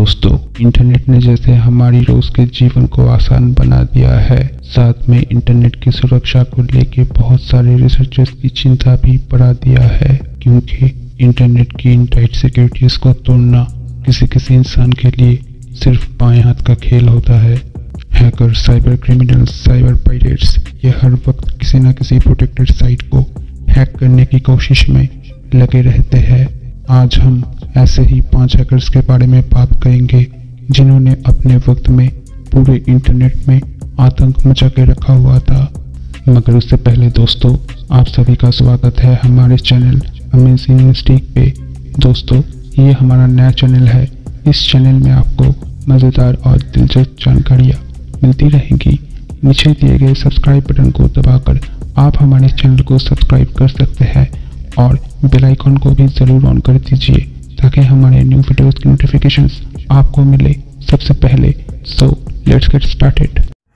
दोस्तों, इंटरनेट ने जैसे हमारी रोज के जीवन को आसान बना दिया है, साथ में इंटरनेट की सुरक्षा को लेके बहुत सारे रिसर्चर्स की चिंता भी बढ़ा दिया है, क्योंकि इंटरनेट की इन टाइट सिक्योरिटीज को तोड़ना किसी इंसान के लिए सिर्फ बाएं हाथ का खेल होता है। Hacker, cyber criminals, cyber pirates ये हर वक्त किसी न किसी प्रोटेक्टेड साइट को हैक करने की कोशिश में लगे रहते हैं। आज हम ऐसे ही 5 हैकर्स के बारे में बात करेंगे जिन्होंने अपने वक्त में पूरे इंटरनेट में आतंक मचा के रखा हुआ था। मगर उससे पहले दोस्तों, आप सभी का स्वागत है हमारे चैनल अमेजिंग मिस्टेक पे। दोस्तों, ये हमारा नया चैनल है। इस चैनल में आपको मज़ेदार और दिलचस्प जानकारियाँ मिलती रहेंगी। नीचे दिए गए सब्सक्राइब बटन को दबाकर आप हमारे चैनल को सब्सक्राइब कर सकते हैं और बेल आइकन को भी ज़रूर ऑन कर दीजिए ताकि हमारे न्यू वीडियोस की नोटिफिकेशंस आपको मिले सबसे पहले। So let's get started.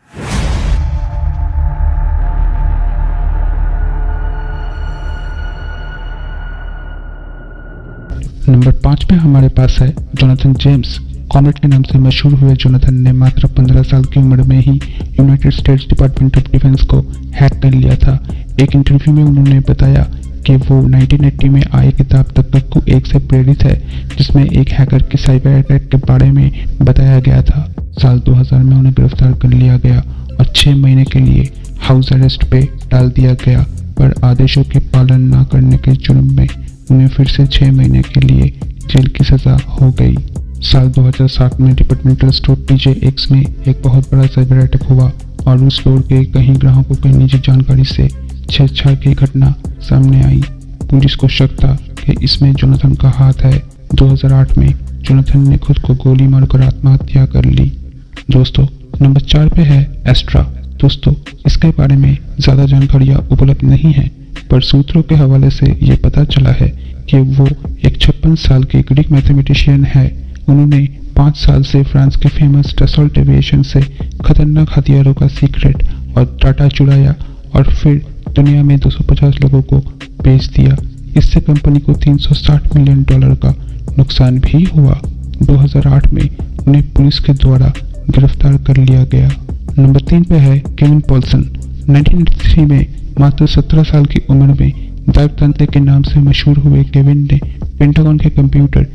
Number 5 पे हमारे पास है जोनाथन जेम्स। कॉमेट के नाम से मशहूर हुए जोनाथन ने मात्र 15 साल की उम्र में ही United States Department of Defense को हैक कर लिया था। एक इंटरव्यू में उन्होंने बताया कि वो 1980 में आई किताब तक तक एक से प्रेरित है, जिसमें एक हैकर की साइबर अटैक के बारे में बताया गया था। साल 2000 में उन्हें गिरफ्तार कर लिया गया और 6 महीने के लिए हाउस अरेस्ट पे डाल दिया गया, पर आदेशों की पालन न करने के जुर्म में उन्हें फिर से 6 महीने के लिए जेल की सजा हो गई। साल 2007 में डिपार्टमेंटल स्टोर TJX में एक बहुत बड़ा साइबर अटैक हुआ और उस स्टोर के कई ग्राहकों की निजी जानकारी से छेड़छाड़ की घटना सामने आई। पुलिस को शक था कि इसमें जोनाथन का हाथ है। 2008 में जोनाथन ने खुद को गोली मारकर आत्महत्या कर ली। दोस्तों, नंबर 4 पे है एस्ट्रा। दोस्तों, इसके बारे में ज़्यादा जानकारियाँ उपलब्ध नहीं है, पर सूत्रों के हवाले से ये पता चला है कि वो एक 56 साल के ग्रीक मैथमेटिशियन है। उन्होंने 5 साल से फ्रांस के फेमस डसॉल्ट एविएशन से खतरनाक हथियारों का सीक्रेट और डाटा चुराया और फिर दुनिया में 250 लोगों को बेच दिया। इससे कंपनी को $360 मिलियन का नुकसान भी हुआ। 2008 में उन्हें पुलिस के द्वारा गिरफ्तार कर लिया गया। नंबर 3 पे है केविन पॉल्सन। 1983 में मात्र 17 साल की उम्र में दैवतंत्र के नाम से मशहूर हुए केविन ने पेंटागन के कंप्यूटर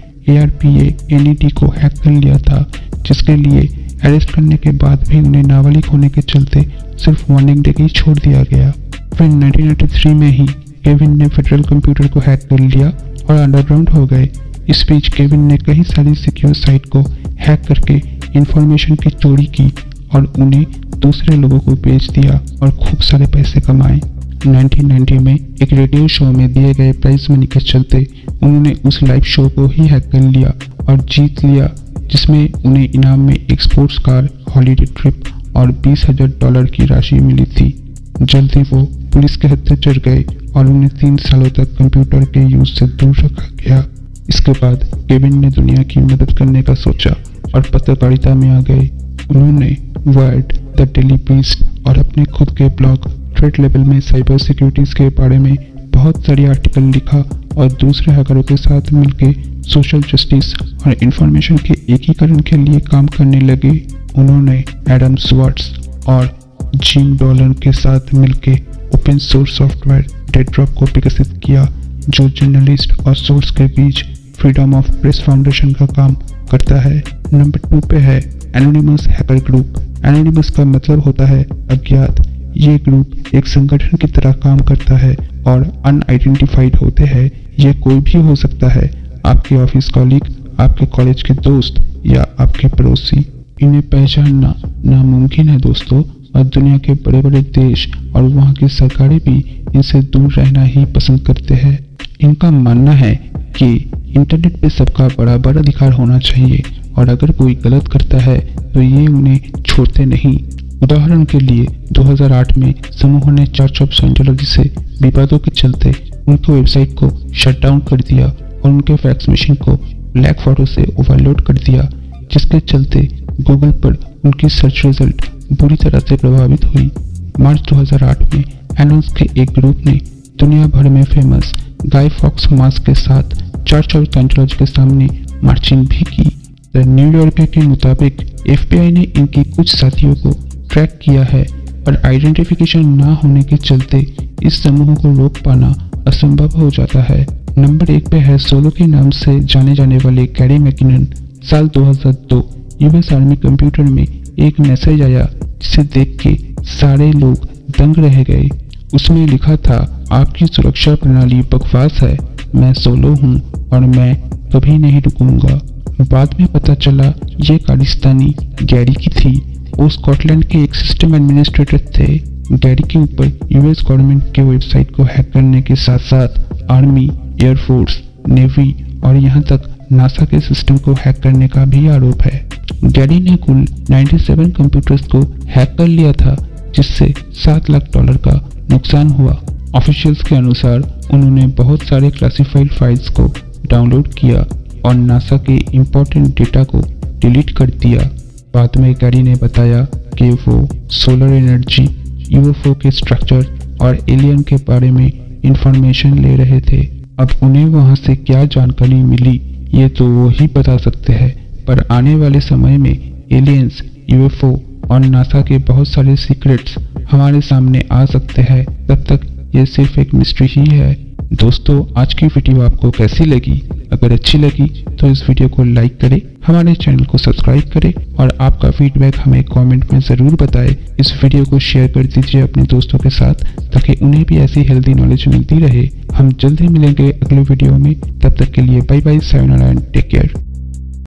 ARPANET को हैक कर लिया था, जिसके लिए अरेस्ट करने के बाद भी उन्हें नाबालिग होने के चलते सिर्फ वार्निंग देकर छोड़ दिया गया। फिर 1983 में ही केविन ने फेडरल कंप्यूटर को हैक कर लिया और अंडरग्राउंड हो गए। इस बीच केविन ने कई सारी सिक्योर साइट को हैक करके इंफॉर्मेशन की चोरी की और उन्हें दूसरे लोगों को बेच दिया और खूब सारे पैसे कमाए। 1990 में एक रेडियो शो में दिए गए प्राइज मनी के चलते उन्होंने उस लाइव शो को ही हैक कर लिया और जीत लिया, जिसमें उन्हें इनाम में एक स्पोर्ट्स कार, हॉलीडे ट्रिप और $20,000 की राशि मिली थी। जल्दी वो पुलिस के हत्थे चढ़ गए और उन्हें 3 सालों तक कंप्यूटर के यूज से दूर रखा गया। इसके बाद केविन ने दुनिया की मदद करने का सोचा और पत्रकारिता में आ गए। उन्होंने वर्ल्ड, द डेली बीस्ट और अपने खुद के ब्लॉग थ्रेड लेवल में साइबर सिक्योरिटीज के बारे में बहुत सारी आर्टिकल लिखा और दूसरे हैकरों के साथ मिलकर सोशल जस्टिस और इंफॉर्मेशन के एकीकरण के लिए काम करने लगे। उन्होंने एडम स्वर्ट्स और जिम डॉलन के साथ मिलकर ओपन सोर्स सॉफ्टवेयर डेडरॉक को विकसित किया, जो जर्नलिस्ट और सोर्स के बीच फ्रीडम ऑफ प्रेस फाउंडेशन का काम करता है। नंबर 2 पे है एनोनिमस हैकर ग्रुप। एनोनिमस का मतलब होता है अज्ञात। ये ग्रुप एक संगठन की तरह काम करता है और अनआइडेंटिफाइड होते हैं। ये कोई भी हो सकता है, आपके ऑफिस कॉलीग, आपके कॉलेज के दोस्त या आपके पड़ोसी। इन्हें पहचानना नामुमकिन है दोस्तों, और दुनिया के बड़े बड़े देश और वहाँ की सरकारें भी इनसे दूर रहना ही पसंद करते हैं। इनका मानना है कि इंटरनेट पे सबका बराबर अधिकार होना चाहिए और अगर कोई गलत करता है तो ये उन्हें छोड़ते नहीं। उदाहरण के लिए 2008 में समूह ने चर्च ऑफ साइंटोलॉजी से विवादों के चलते उनकी वेबसाइट को शट डाउन कर दिया और उनके फैक्स मशीन को ब्लैक फोटो से ओवरलोड कर दिया, जिसके चलते गूगल पर उनकी सर्च रिजल्ट बुरी तरह से प्रभावित हुई। मार्च 2008 में एनोस के एक ग्रुप ने दुनिया भर में फेमस गाय फॉक्स मास्क के साथ चर्च ऑफ साइंटोलॉजी के सामने मार्चिंग भी की। द न्यूयॉर्कर के मुताबिक FBI ने इनके कुछ साथियों को ट्रैक किया है और आइडेंटिफिकेशन ना होने के चलते इस समूह को रोक पाना असंभव हो जाता है। नंबर 1 पे है सोलो के नाम से जाने जाने वाले गैरी मैकिनन। साल 2002 यूएस आर्मी कंप्यूटर में एक मैसेज आया जिसे देख के सारे लोग दंग रह गए। उसमें लिखा था, आपकी सुरक्षा प्रणाली बकवास है, मैं सोलो हूँ और मैं कभी नहीं रुकूंगा। बाद में पता चला ये खालिस्तानी गैरी की थी। वो स्कॉटलैंड के एक सिस्टम एडमिनिस्ट्रेटर थे। गैरी के ऊपर यूएस गवर्नमेंट के वेबसाइट को हैक करने के साथ साथ आर्मी, एयरफोर्स, नेवी और यहाँ तक नासा के सिस्टम को हैक करने का भी आरोप है। गैरी ने कुल 97 कंप्यूटर्स को हैक कर लिया था, जिससे $7 लाख का नुकसान हुआ। ऑफिशियल्स के अनुसार उन्होंने बहुत सारे क्लासिफाइड फाइल्स को डाउनलोड किया और नासा के इम्पोर्टेंट डेटा को डिलीट कर दिया। बाद में गैरी ने बताया कि वो सोलर एनर्जी, यूएफओ के स्ट्रक्चर और एलियन के बारे में इंफॉर्मेशन ले रहे थे। अब उन्हें वहां से क्या जानकारी मिली ये तो वो ही बता सकते हैं, पर आने वाले समय में एलियंस, यूएफओ और नासा के बहुत सारे सीक्रेट्स हमारे सामने आ सकते हैं। तब तक ये सिर्फ एक मिस्ट्री ही है। दोस्तों, आज की वीडियो आपको कैसी लगी? अगर अच्छी लगी तो इस वीडियो को लाइक करें, हमारे चैनल को सब्सक्राइब करें और आपका फीडबैक हमें कमेंट में ज़रूर बताएं। इस वीडियो को शेयर कर दीजिए अपने दोस्तों के साथ ताकि उन्हें भी ऐसी हेल्दी नॉलेज मिलती रहे। हम जल्द ही मिलेंगे अगले वीडियो में। तब तक के लिए bye bye, sayonara and take care.